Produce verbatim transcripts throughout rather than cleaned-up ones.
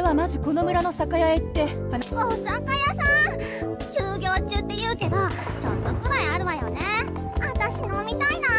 はまずこの村の酒屋へ行って。 お酒屋さん休業中って言うけどちょっとくらいあるわよね。私飲みたいな。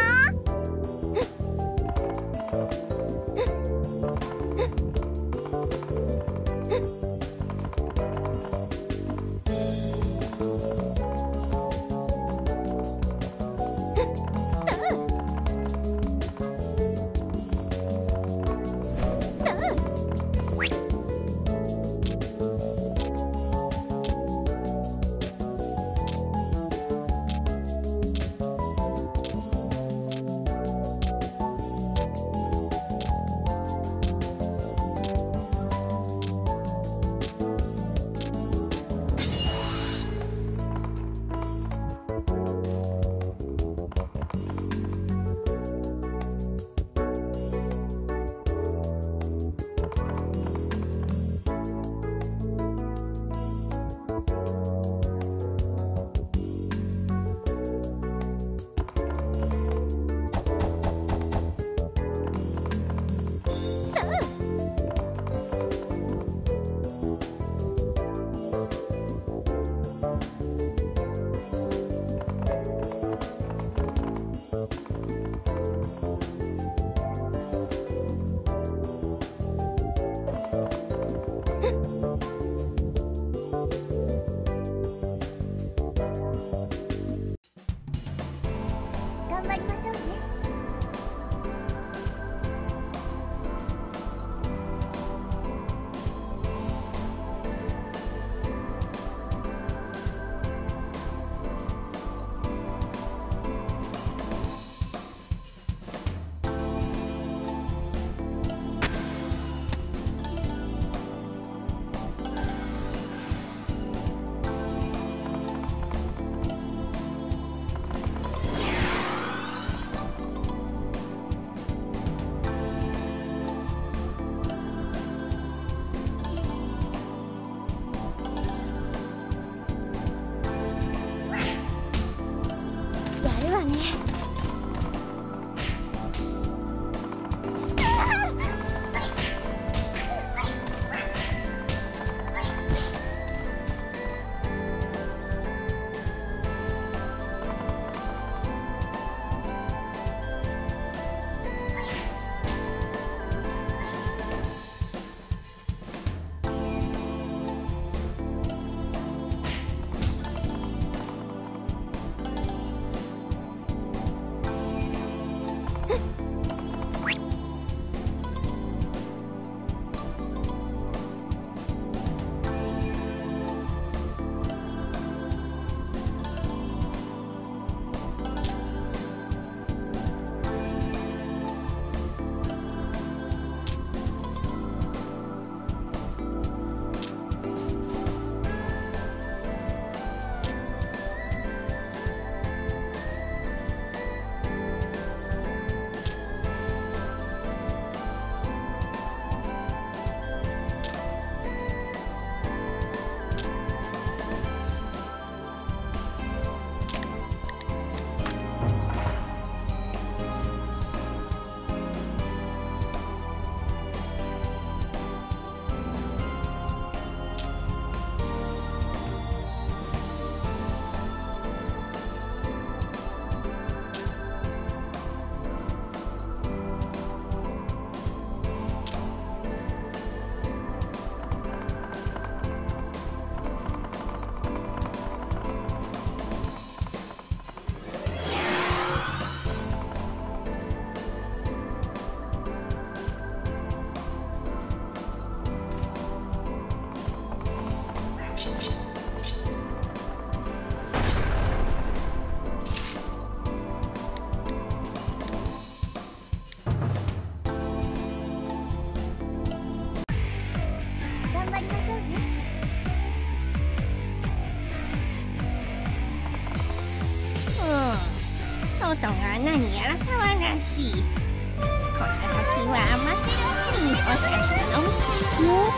外が何やら騒がしい。こんな時は待てるにおしかしの妖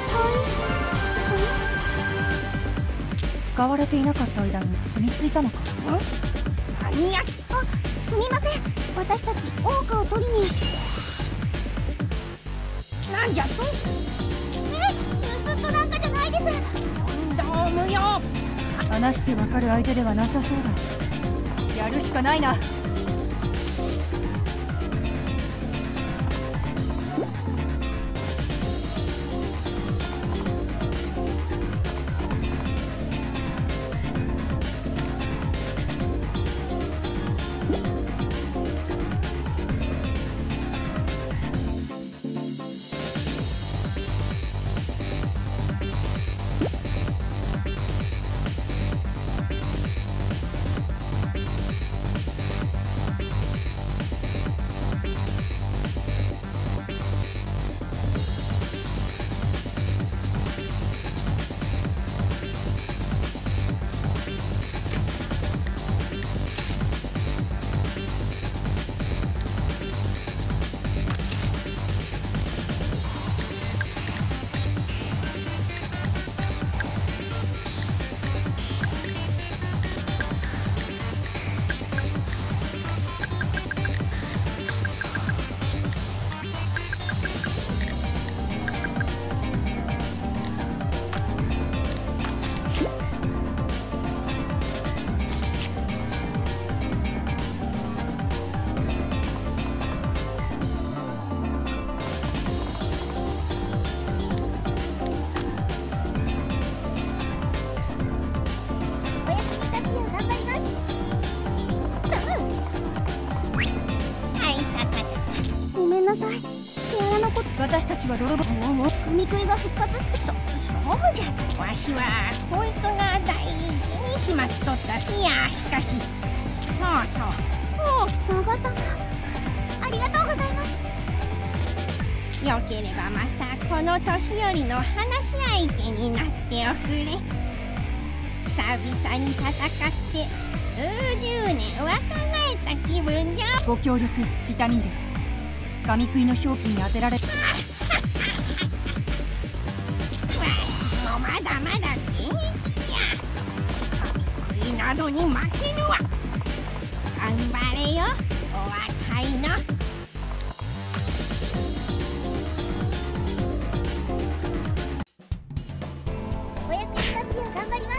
怪？ 使われていなかった間に住み着いたのか。 何や。 あ、すみません、私たち桜花を取りに。 なんじゃと。 え、盗人？ です。 ドームよ。 話してわかる相手ではなさそうだ。やるしかないな。私たちは泥棒。もう神食いが復活して。 そそうじゃ。わしはこいつが大事にしまっとった。いやしかしそうそう。 おお、長玉ありがとうございます。 よければまたこの年寄りの話し相手になっておくれ。久々に戦って数十年若返った気分じゃ。 ご協力痛み入れ。神食いの正気に当てられた。 わしもまだまだ現役じゃ。神食いなどに負けぬわ。頑張れよお若いの。 お役に立つよう頑張ります。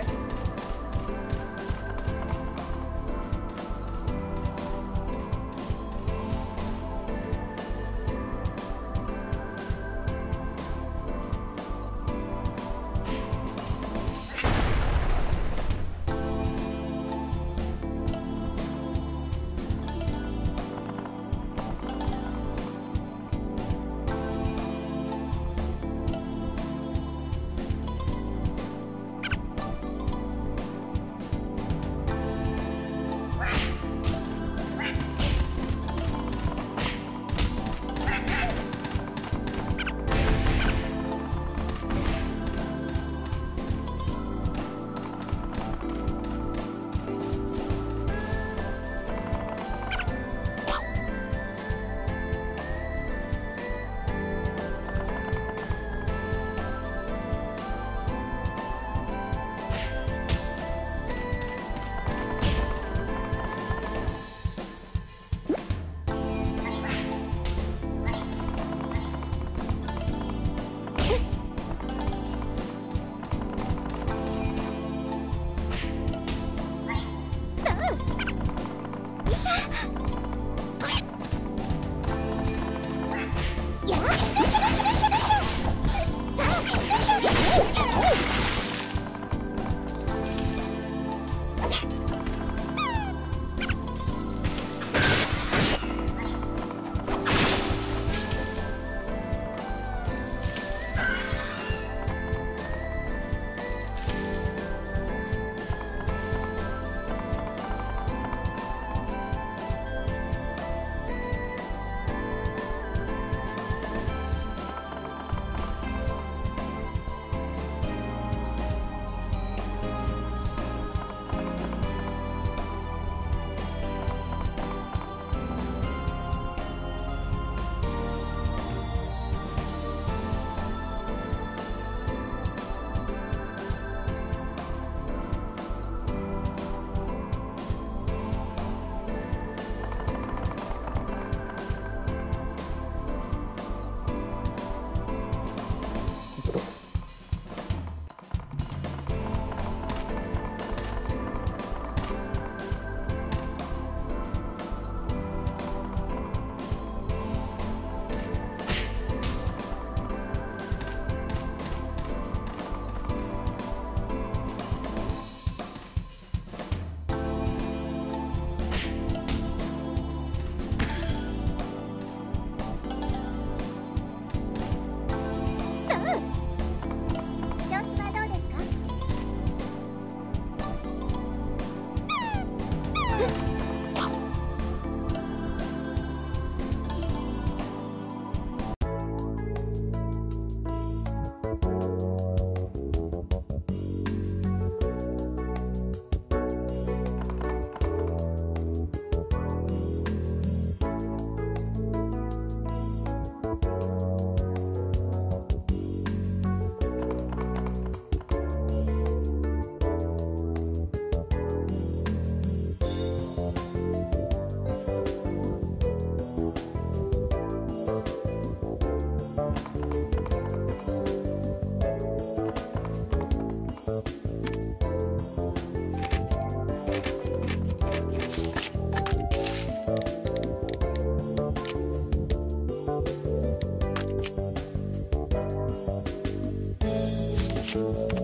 よ。